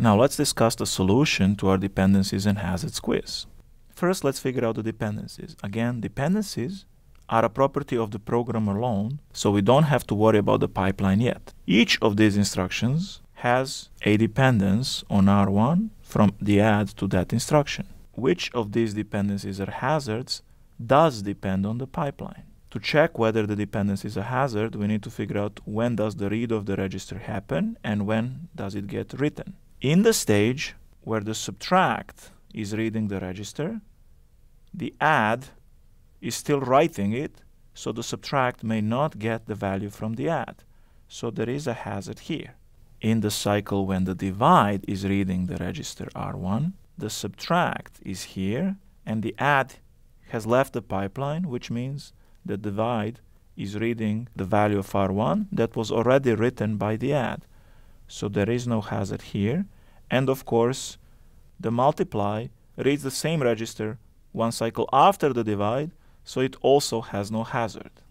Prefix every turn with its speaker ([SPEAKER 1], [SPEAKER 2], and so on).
[SPEAKER 1] Now let's discuss the solution to our dependencies and hazards quiz. First, let's figure out the dependencies. Again, dependencies are a property of the program alone, so we don't have to worry about the pipeline yet. Each of these instructions has a dependence on R1 from the add to that instruction. Which of these dependencies are hazards does depend on the pipeline. To check whether the dependency is a hazard, we need to figure out when does the read of the register happen and when does it get written. In the stage where the subtract is reading the register, the add is still writing it, so the subtract may not get the value from the add. So there is a hazard here. In the cycle when the divide is reading the register R1, the subtract is here and the add has left the pipeline, which means the divide is reading the value of R1 that was already written by the add. So there is no hazard here. And of course, the multiply reads the same register one cycle after the divide, so it also has no hazard.